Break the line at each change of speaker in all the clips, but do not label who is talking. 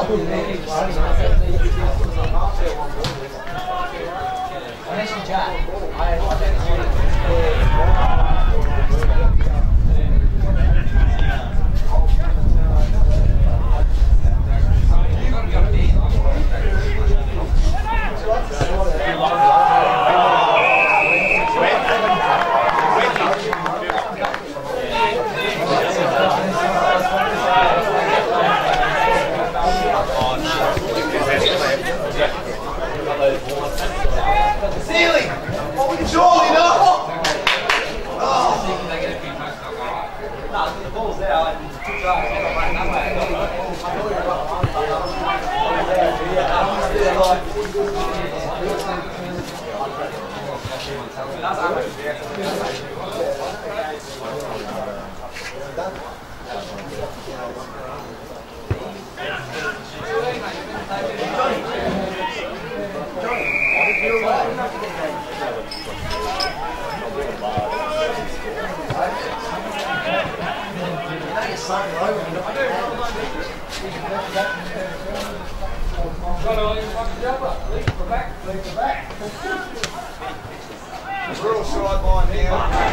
Real sideline here.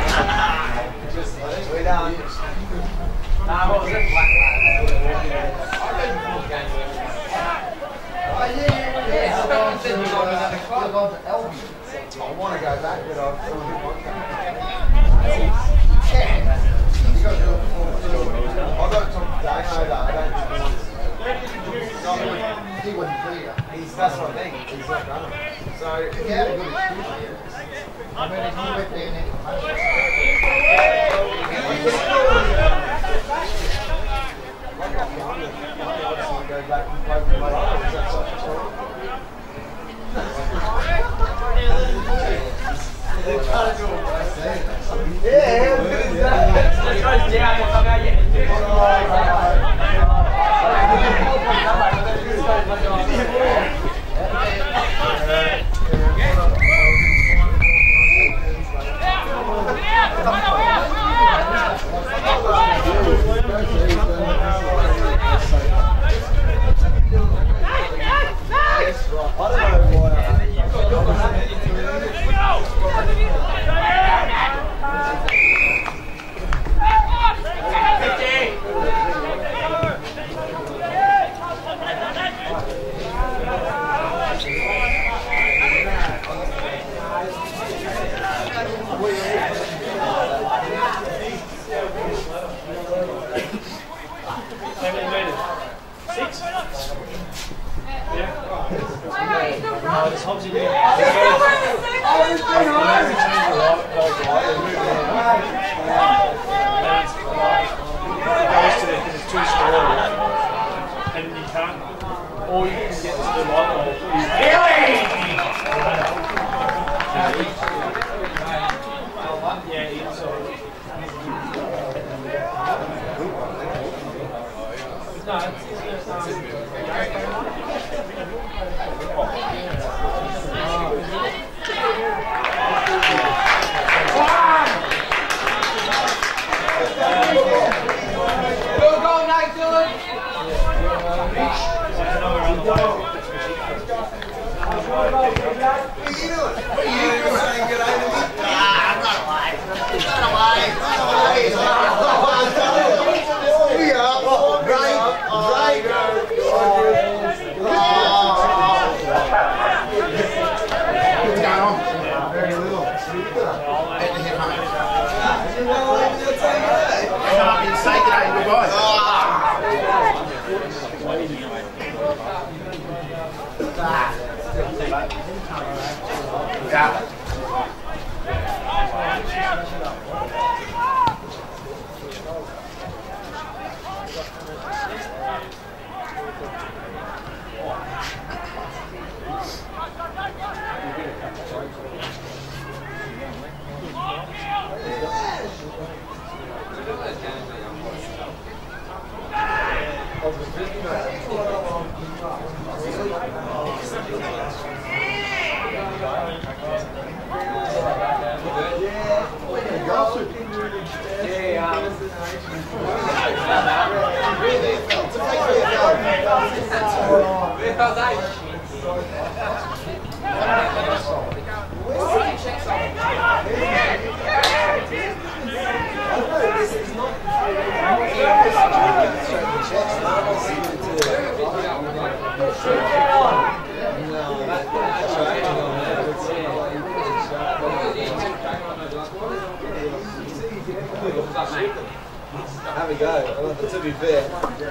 We're done.
What was it?
I want to go back, but I've I don't talk to Dano though. I don't. He wouldn't be here. That's what I think. He's not done it. So if he had a good excuse here, I mean, if he went there and go back and play for later. Is that such a story? Yeah, how good is that?
Let's go down and come out yet.
Yeah.
Have a go. To be fair.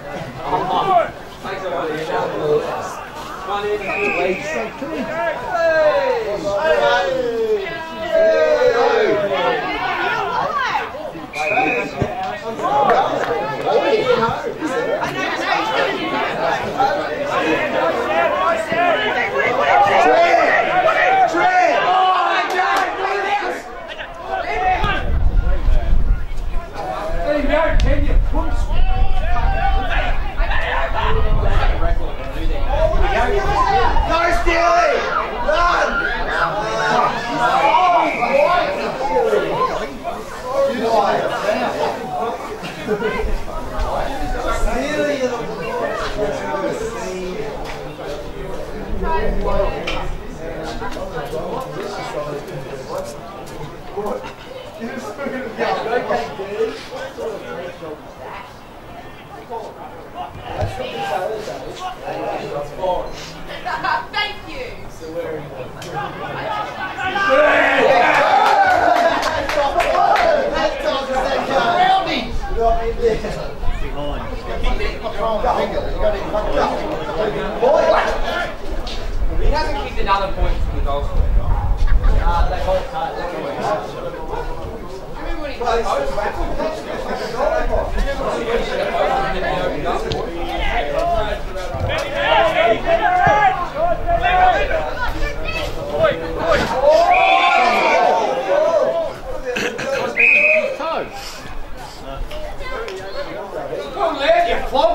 Thank you.
He hasn't kicked another point from the goal square. They both can't. Remember when he played Come on, lad, you flog!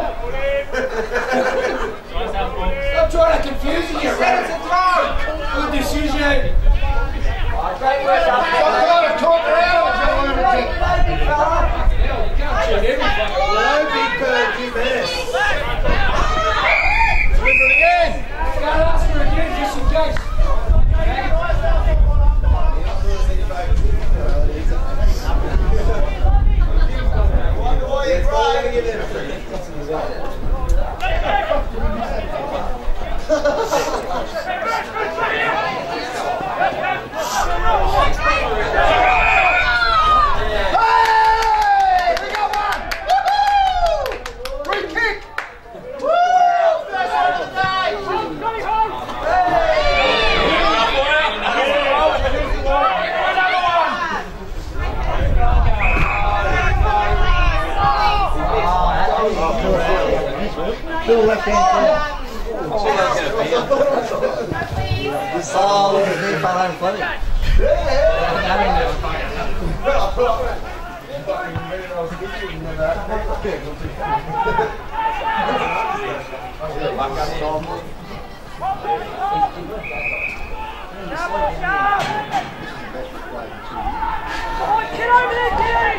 Stop trying to confuse you, Rabbits and throw! Good decision! Great work,
Talk around with you, lunatic.
You can't shoot everything.
Hello, Big Bird, you missed.
Flip it again.
Gotta ask her again, just in case.
Still left hand
Oh, look at me, fell out funny.
Get over there, Gary!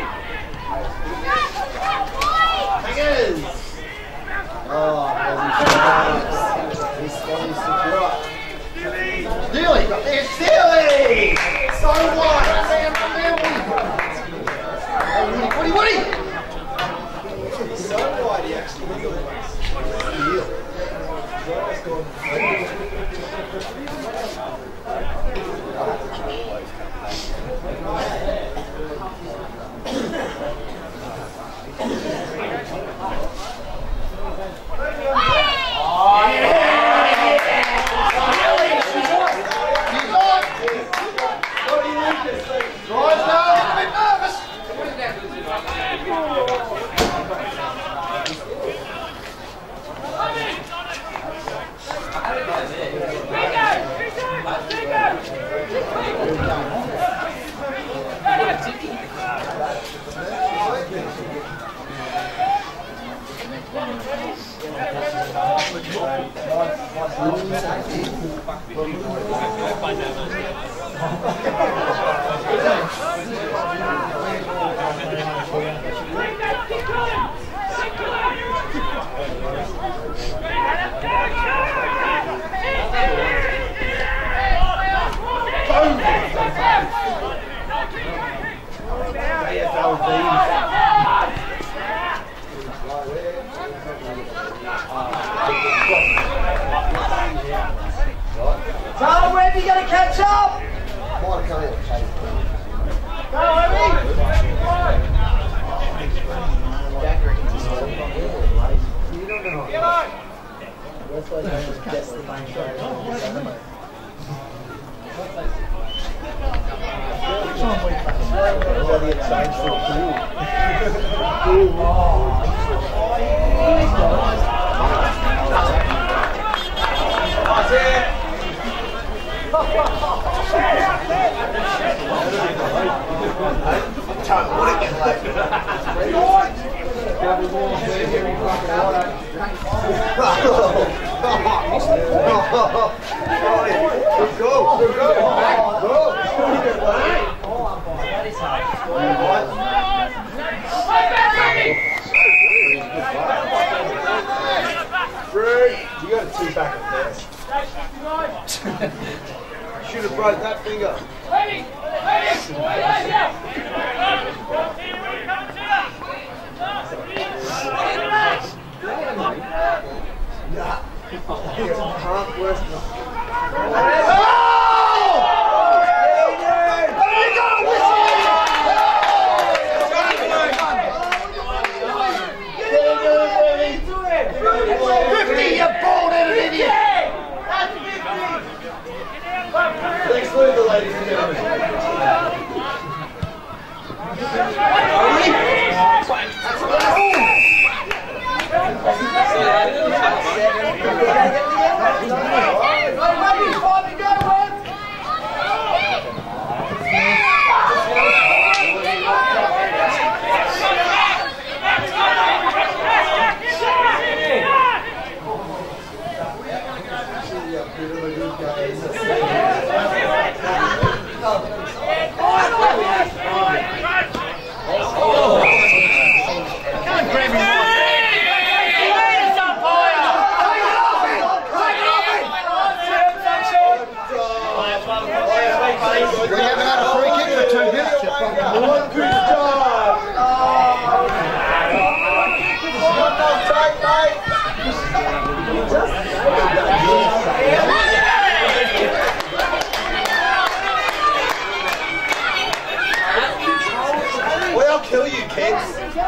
Steely! It's Steely! So what? Woody!
So wide, he actually You got a two back at first. Should have broke that finger. Nah. Half worse than exclude the ladies and gentlemen.
We haven't had a free kick for 2 minutes.
Good job! Well, I'll kill you, kids.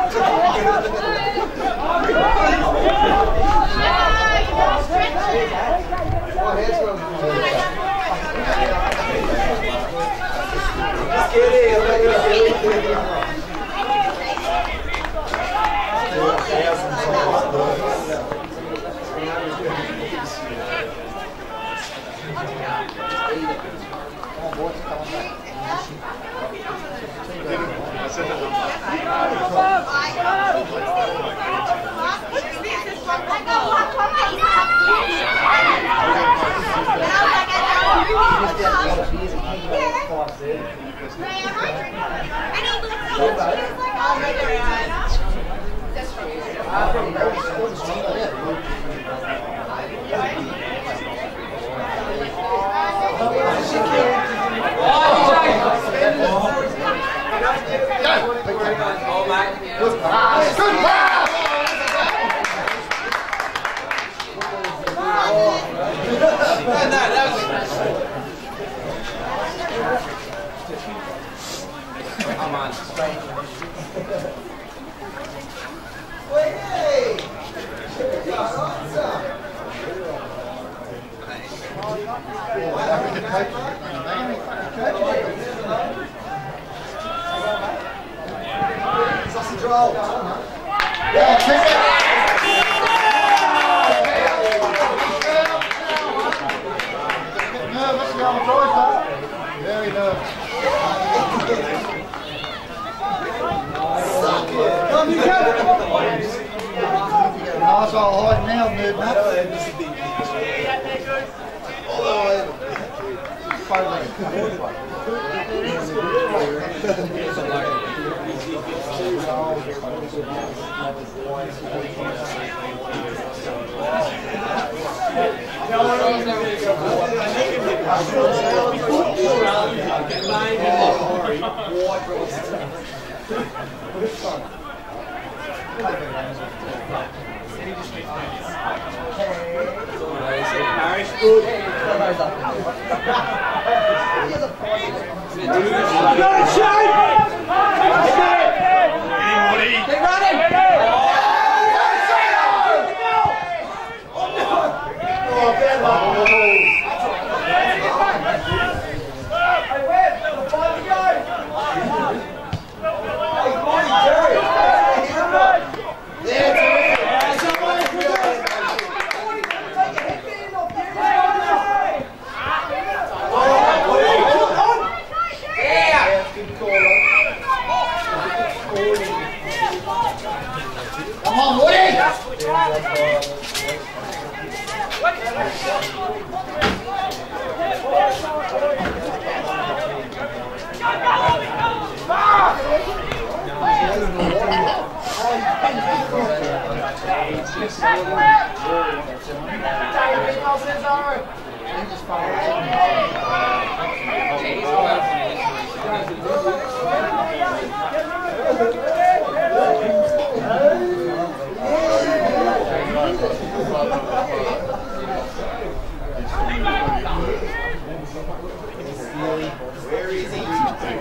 Sausage roll.
Nervous, you're on the drive back. Very nervous.
Suck it. Come, you can.
Nice old hide now, nerd nut.
All the way.
Where is he?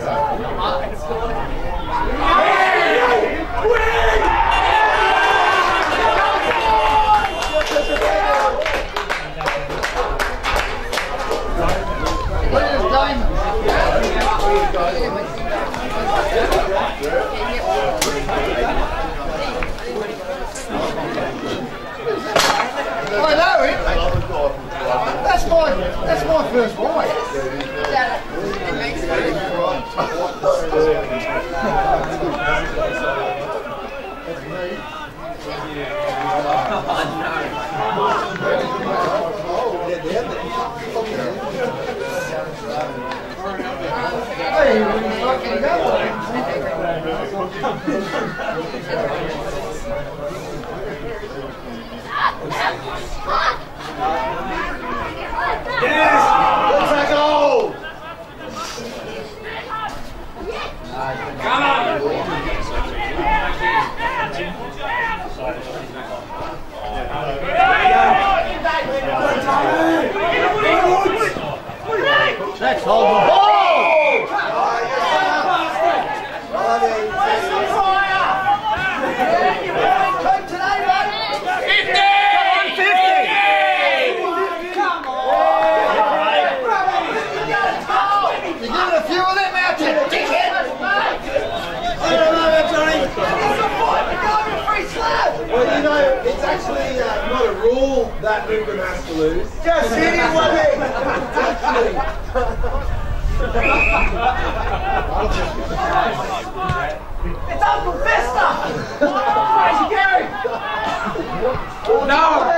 I know it. That's my first wife. Let's hold the ball!
Well, you know, it's actually not a rule that Lucan has to lose. Just hit him with it!
It's Uncle Fester! Where's he going? No!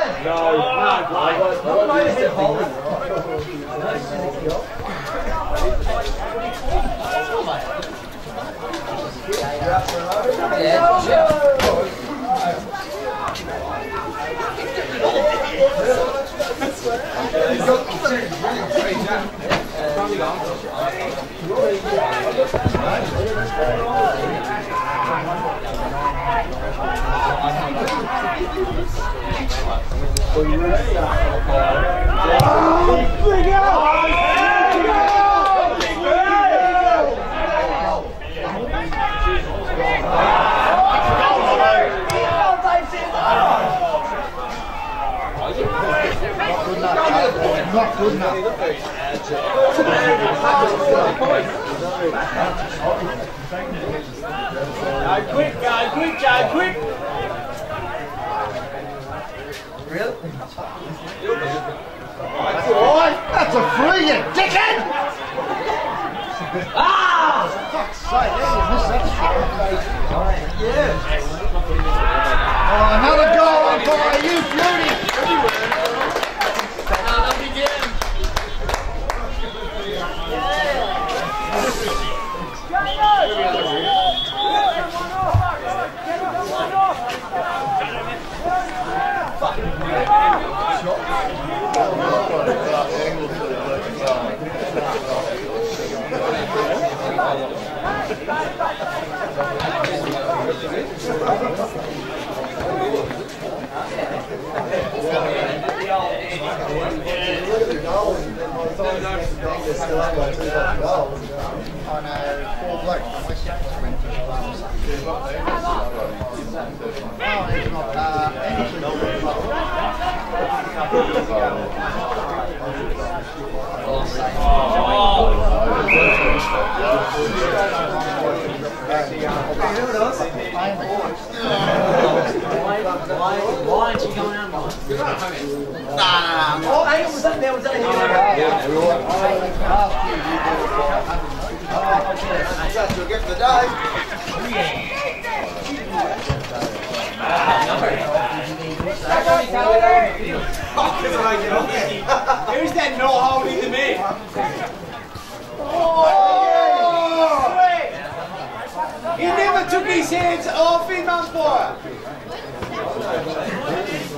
Not good enough. Quick, Joe, quick! Really? That's a free, you dickhead! Ah! Fuck's sake, you missed that shit. Yeah. Oh, another goal on fire, you beauty!
Why aren't you going out?
Nah. Oh, hang on, was that there? Was that
You'll get the day.
Who's that not holding the mitt? He never took his hands off him, umpire.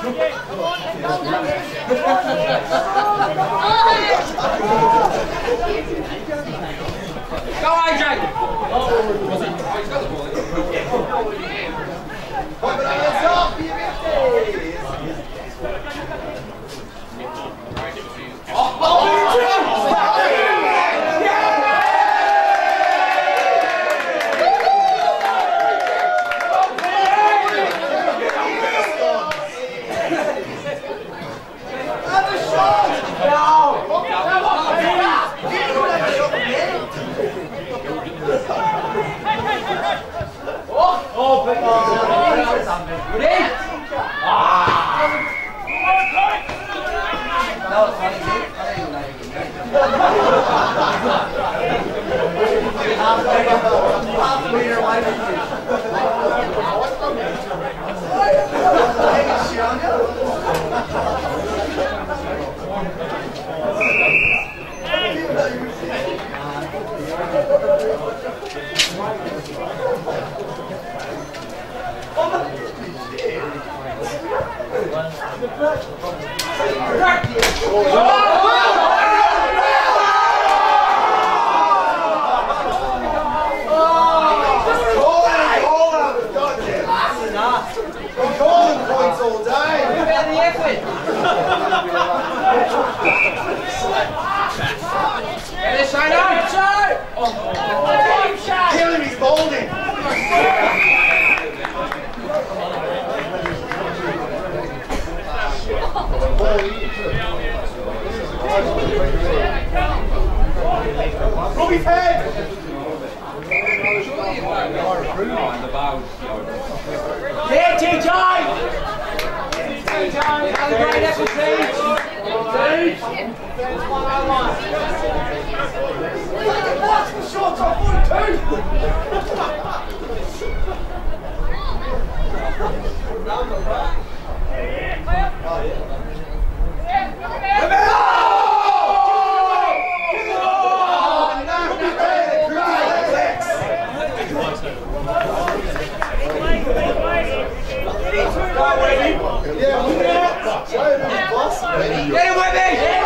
Go AJ!
Pop it over the top, you kill him, he's balding. Robbie's head!
Yeah, TJ! TJ, have a great episode!
That's the shot off one too.
Get him with me!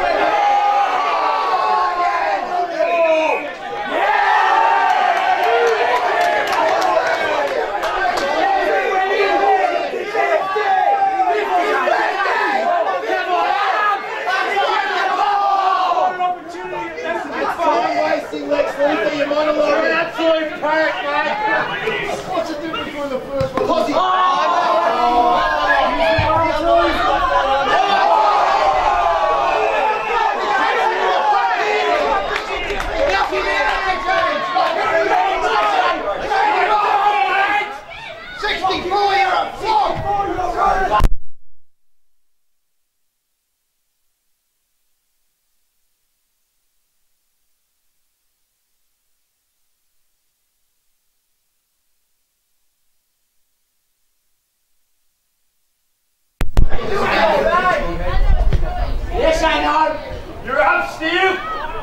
Yes, I know. You're up, Steve.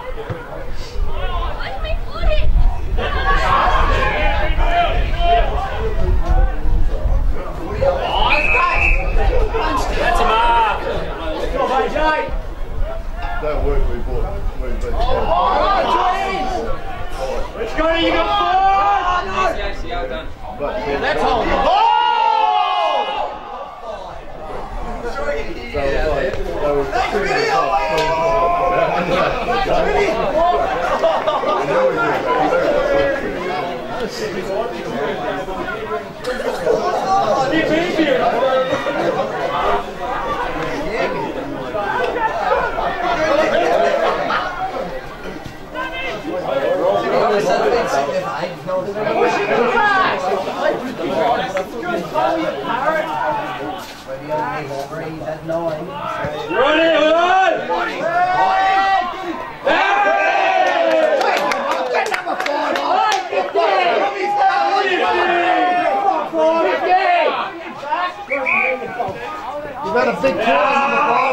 That's a mark!
Come on, AJ.
That work we bought.
Let's go, you got four.
Yes, well done.
That's all.
You've had a big tournament on the ball.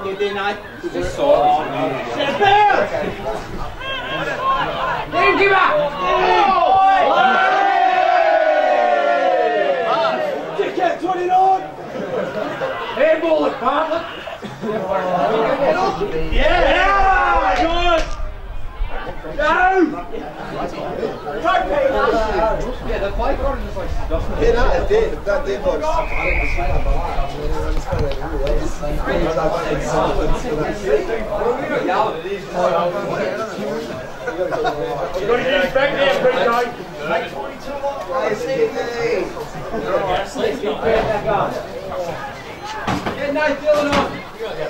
Get there, Nate. Just silence. Step out! Then give up! Dick out 29! Handball it, Bartlett! Yeah! Good! Go!
Yeah, the play card is just like stuff.
Yeah, no, it did. That did like.
Back there, big guy. Get Nate Dillon on.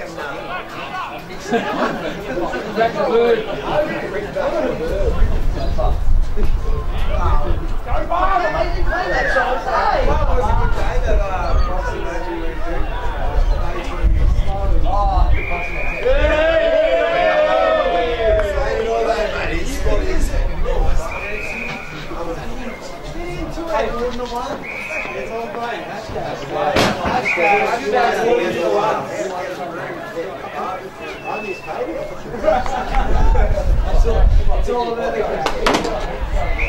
Back to Bird.
Go, Bob! I made you play that song, say!
That was a good day that Boxing Magic went
It's all about the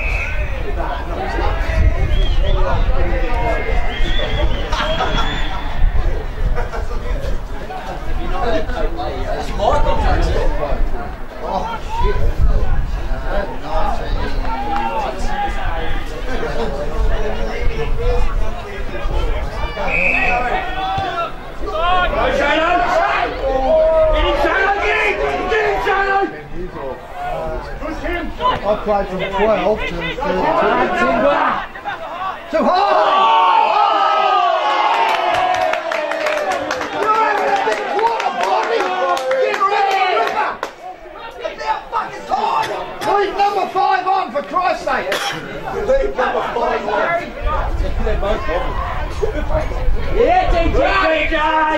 I played from 12 to 32. Too high! You're having a big quarter, Bobby! Get ready, Ripper! It's about fucking time! Leave number 5 on, for Christ's sake!
Leave number 5 on.
Yeah, DJ!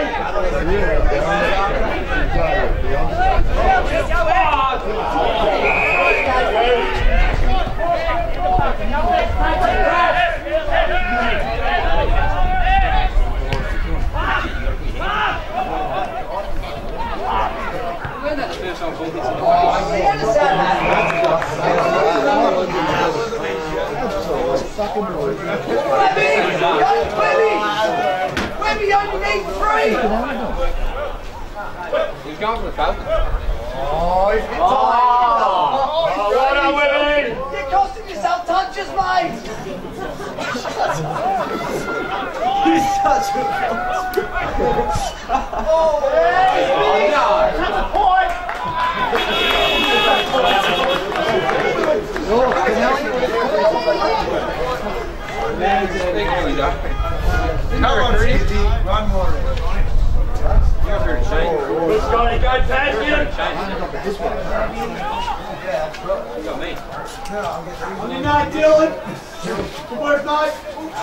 Webby only needs 3!
He's going for the Falcons.
Oh, he's been
Oh, well done, Webby!
You're costing yourself touches, mate!
He's such a
Oh, hey!
That's a point!
Run more.
Who's got it? Go past him! You got me.
On your night, Dylan. Good work, mate.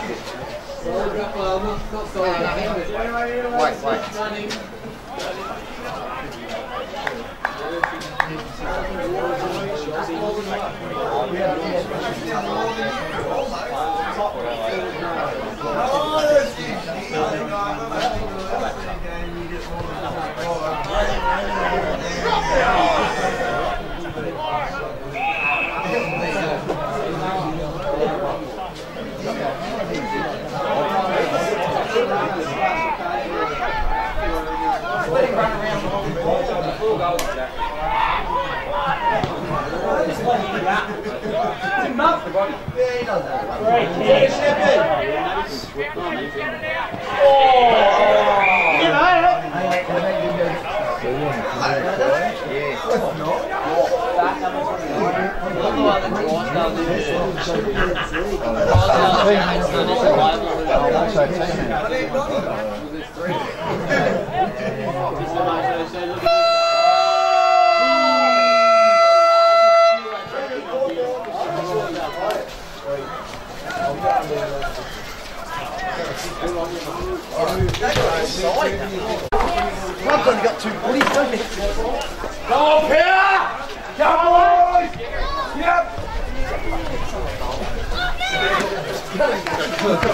Club's only got 2 footies, don't it?
Come on, Peter! Come on!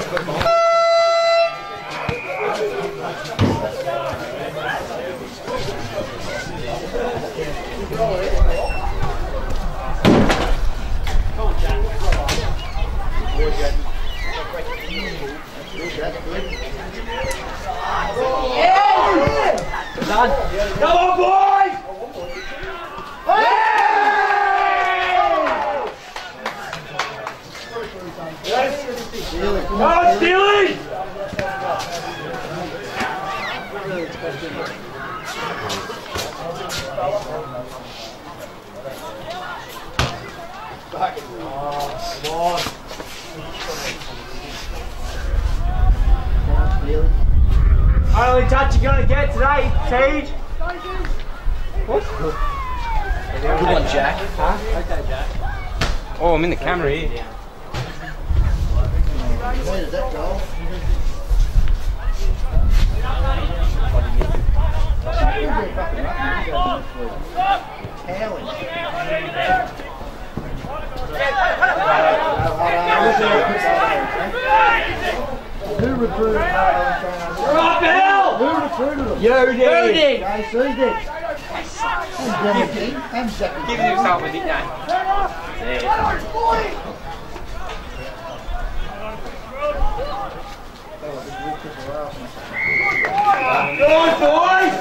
Yep! Done. Come on, boys! Come on, Steely! Only touch you're gonna get today, Tage. What?
Good one, Jack.
Huh? Okay, Jack.
Oh, I'm in the camera here.
Where did that go? Who recruited him?
Right, Bill!
Who recruited him?
You did!
JC did. And Jackie.
Give yourself a nickname.
Go on, boys!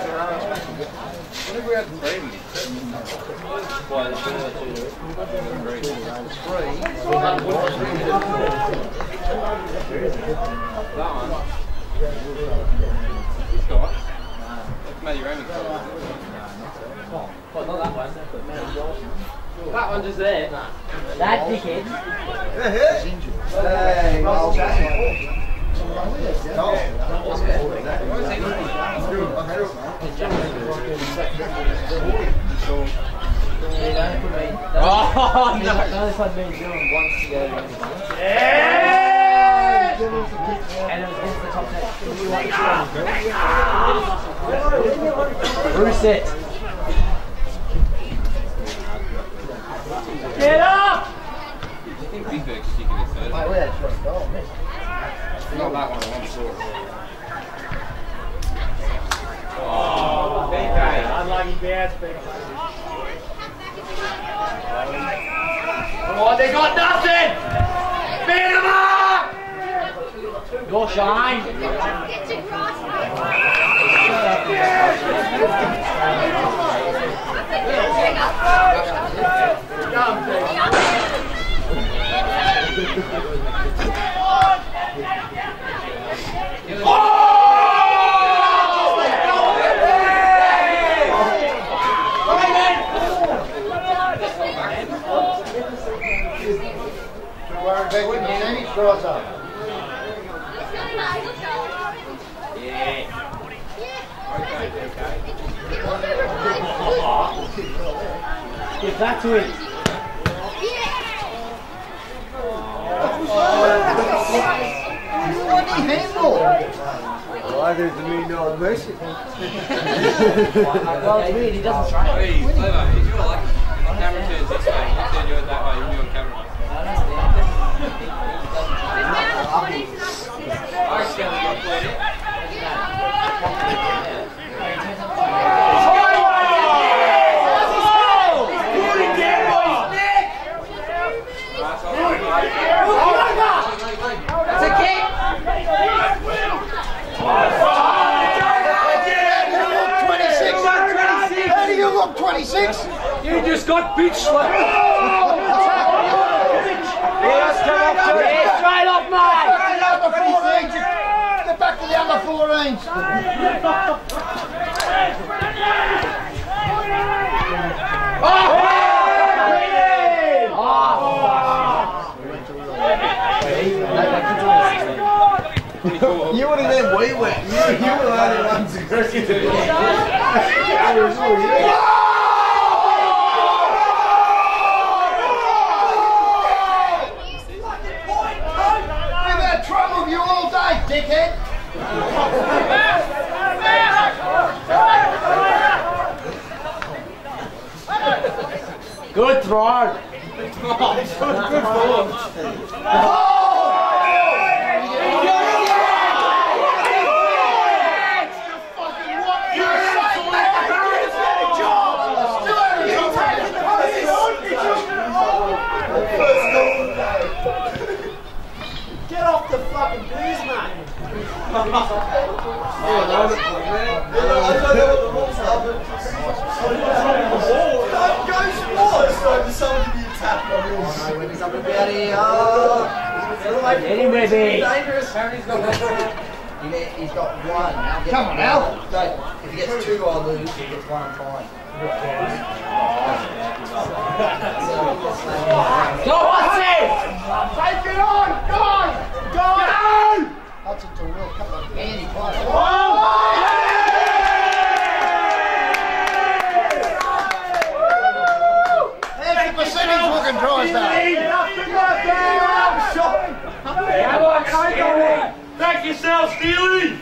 Well, not that one. That one just there.
That dickhead.
Hey, well,
Oh, no!
Only fun me and Dylan once together.
Yeah!
And it was against the top net. Bruce it. Get up!
I think Big Berg's kicking it first.
Mate, we had a shot goal, mate.
Not that one, I want to score.
Oh,
BK.
unlucky bounce, BK. Come on, they got nothing! Beat them up! Go shine! Give that to him.
What did he handle?
Why there's a $1 million mercy?
Well, it's weird, he doesn't try.
Hey, Clever, if you're lucky, the camera turns this way, you turn yours that way, you'll be on camera. I still got played it.
That's a kick!
26! How do you look 26?
You just got bitch slapped! Straight off, mate!
Under 14s! Get back to the under 14s!
You would have been way wet. You were the only ones aggressive.
Give that trouble with you all day, dickhead!
Good throw!
Good form.
Get off the fucking booze, mate!
Don't go sports, so someone to be tapped on your
Oh, Webby's up and out here. Oh.
Get him, Webby.
Dangerous. He's got one. Come on, Al. If he gets two, I lose. If he gets one, I'm fine.
Go, Hudson!
Take it on! Go! Go!
Hudson to Will. Come on. Andy, close.
There's the percentage looking dry stuff.
Back yourself, Steely!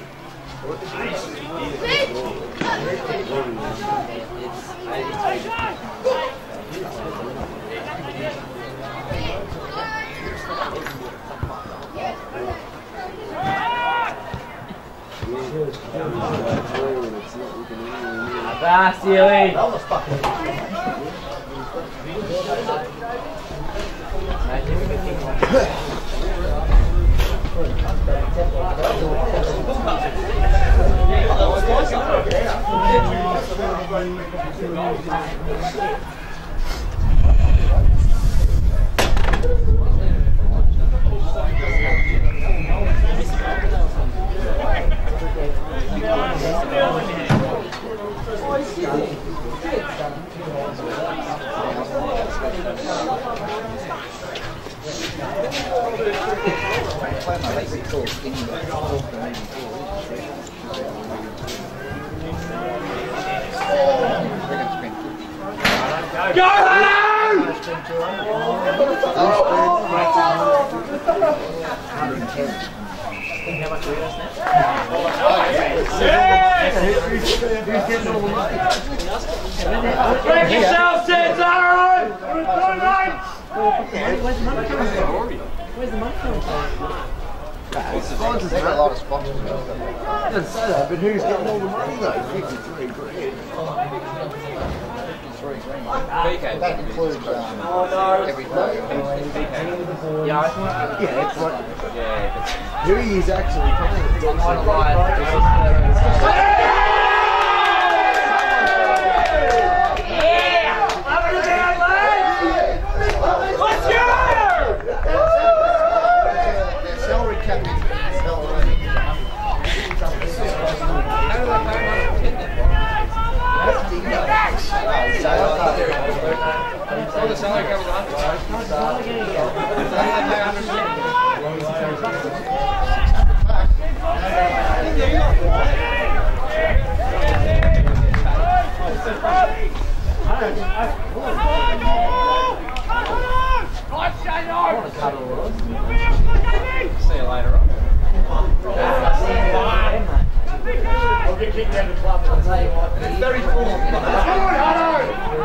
Ah, Steely!
That was fucking.
Go, Hannah! Break yourself, Cesaro!
Where's the money coming from?
They got a lot of sponsors.
I didn't say that, but who's getting all the money though? 53 grand.
That includes everything.
Yeah, it's like who he is actually playing.
Let's go!
Their salary cap is hell already.
The salary cap was 100. See you later on.
I'll get kicked out of the club. I'll tell you what.
It's very full.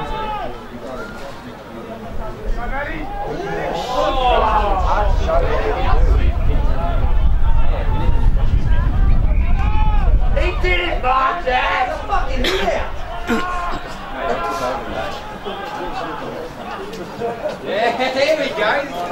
He did it, Mark! Dad!
Fucking here!
Yeah, here we go.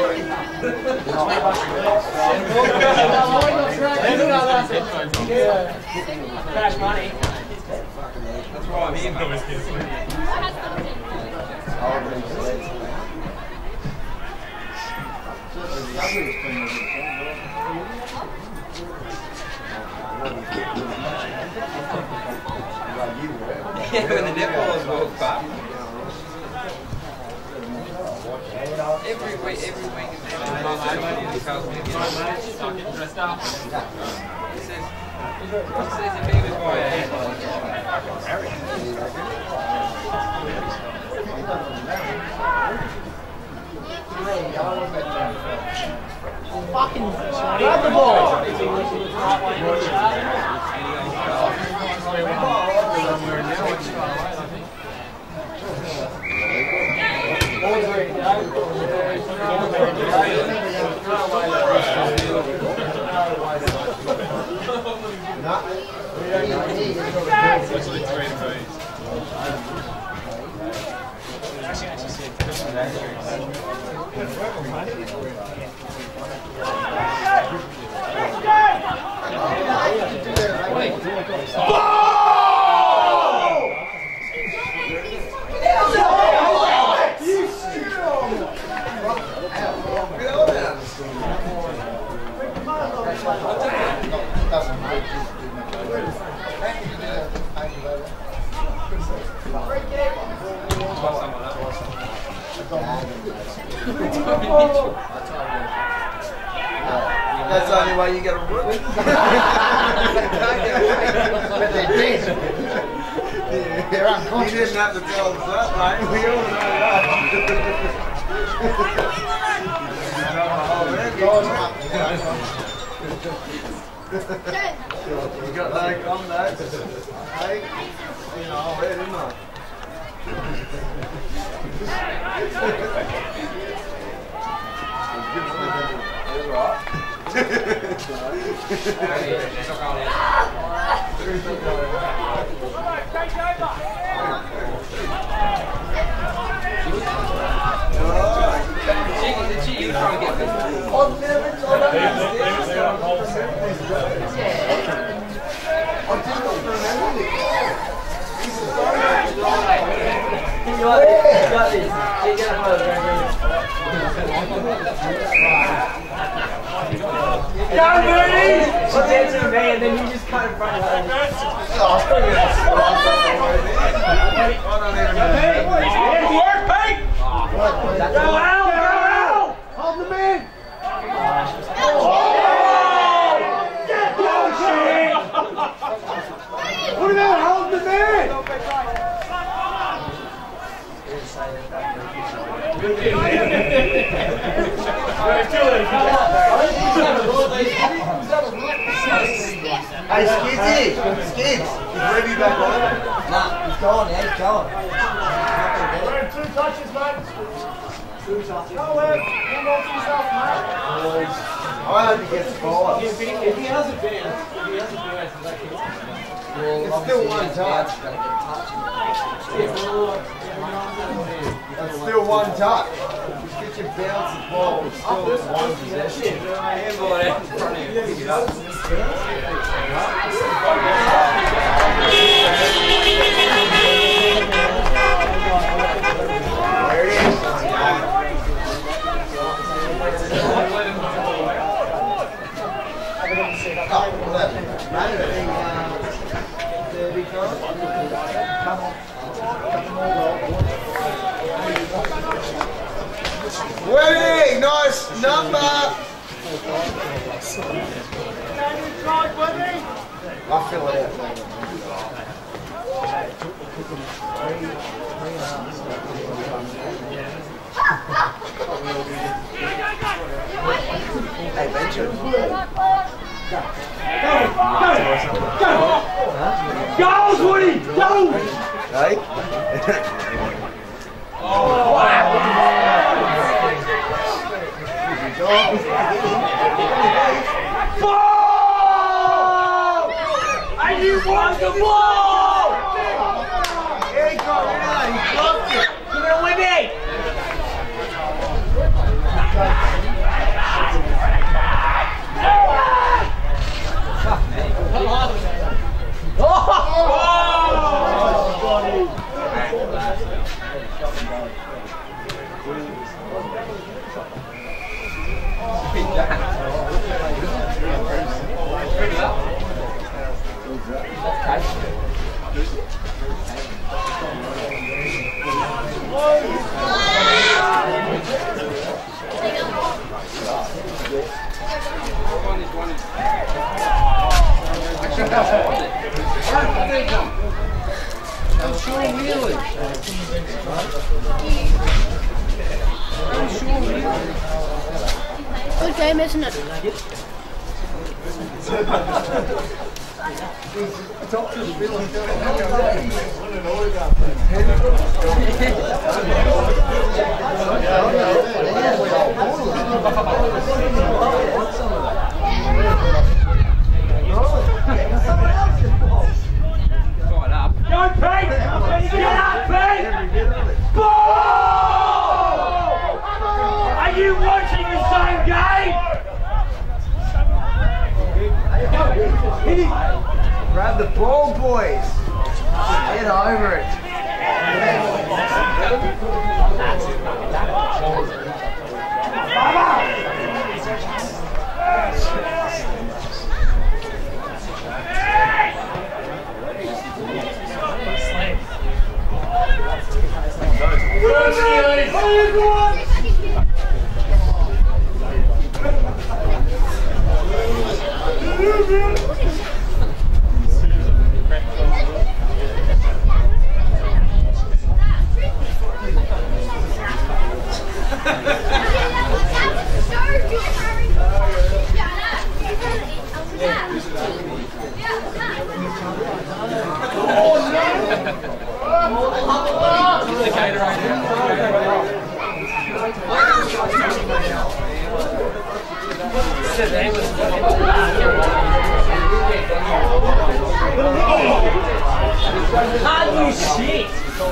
Cash money.
That's why I'm here. Yeah, when the netball is World Cup. Every week is start getting dressed up. He says if he was by
Fucking grab the ball.
That's the only way you get a run.
But they did. They're
You
unconscious.
didn't have to tell us that, mate. We all know that. You got no contacts. Hey, you know, I heard, didn't I? That's right.
What's answering me and then you just cut in front of her.
Hold the man! What about hold the man?
Hey, Skidzy! Skids! Is Ruby back on?
Nah, he's gone, yeah, he's gone.
Two touches, mate. Two touches. Go ahead. Hang on to yourself, mate.
I hope he gets five.
If he has advanced, is that good?
It's still one touch. It's still one touch. Just get your bounce and ball. It's still one possession.
handball it out in front of you. Pick it up.
There it is. Winning! Nice number! I'll fill it out. Hey, Benjamin.
Goals, Woody! Goals!
Hey?
Ball! And you won the ball!
Yeah, he got rid of that. He blocked it.
You're gonna win it!
Good game, isn't it?
Go, Pete! Get up, Pete! Ball! Are you watching the same game?
Grab the ball, boys. Get over it.
Holy shit!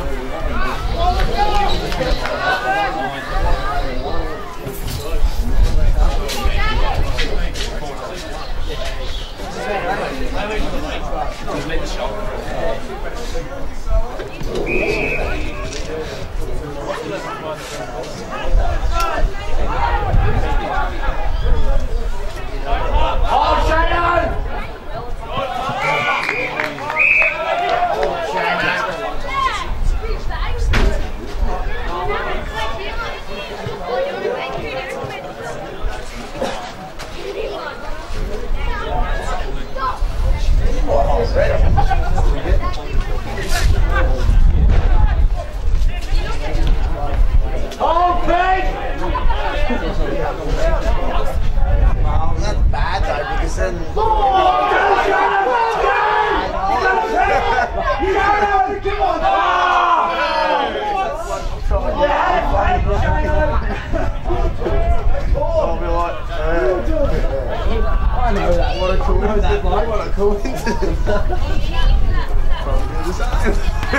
What a coincidence. Probably the same.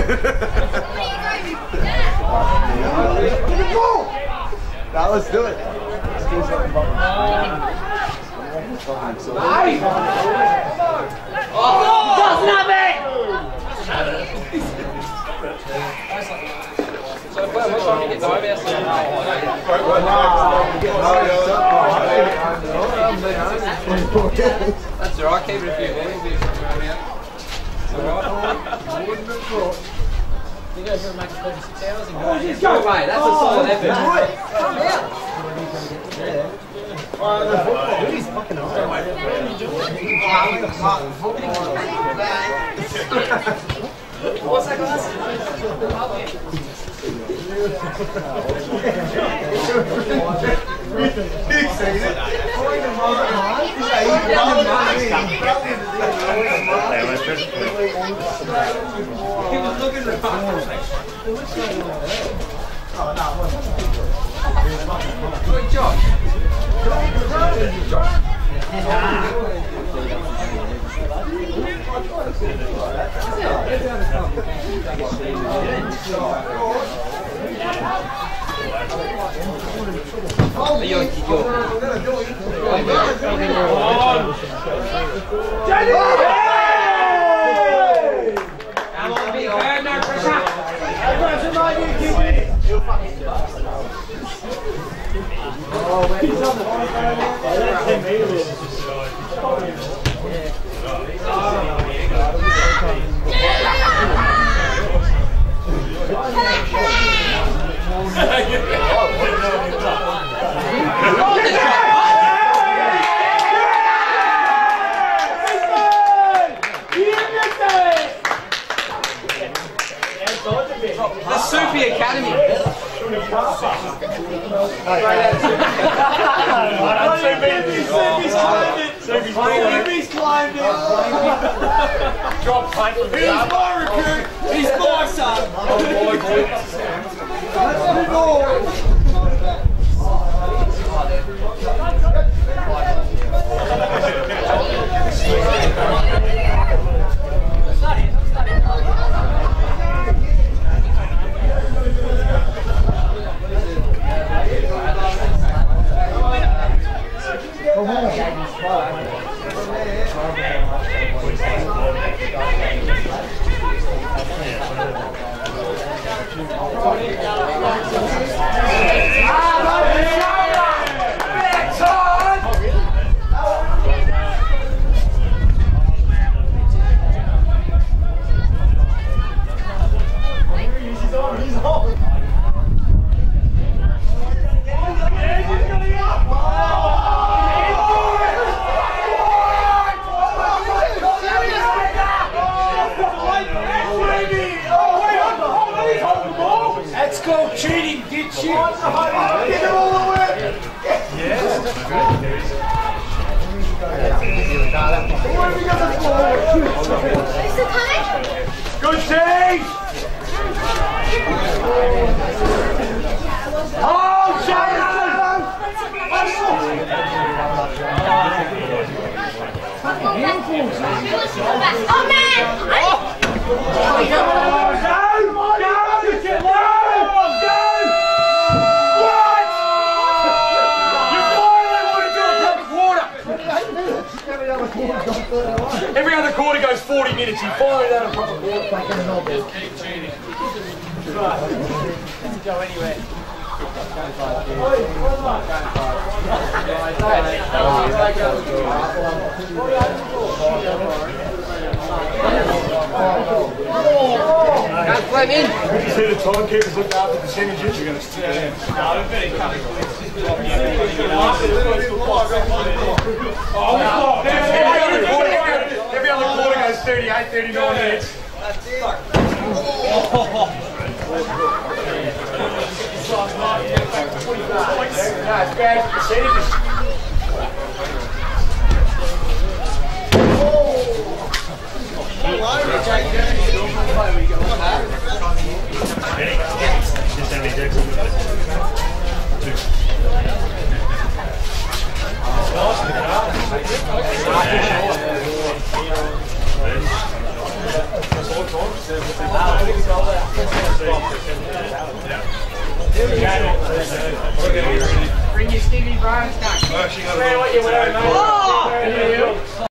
Now let's do it. Let's do something
Doesn't have it!
So we're trying to get to OBS. That's alright, keep it a few days. It's alright. You guys want to make it 36 hours and go? Just go away, that's a solid effort.
He's fucking
What's that, guys? He was looking at Good job.
blamed him. Drop punt from the He's my recruit. He's my son. That's called cheating, did you? Give it all the way! Yes. Good team! Oh, Shannon!
Oh man!
Every other quarter goes 40 minutes. You finally done a proper quarter.
Just keep cheating.
Doesn't go anywhere.
That's Fleming.
You see the timekeepers look after percentages. You're going to stick it in. Every other quarter goes 38, 39 minutes. That's it. No, it's bad percentages.
Bring your Stevie Brown.
What you wearing, mate?